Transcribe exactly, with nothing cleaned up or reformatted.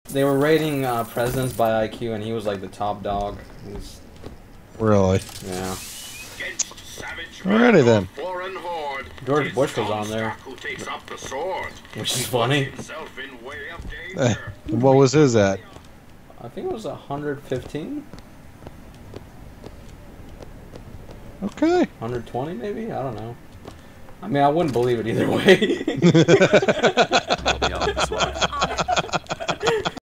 They were rating uh, presidents by I Q, and he was like the top dog. He was, Really? yeah. Alrighty then. George Bush was on there, which is funny. Eh, what was his at? I think it was one hundred fifteen? Okay. one hundred twenty maybe? I don't know. I mean, I wouldn't believe it either way. I'll be honest,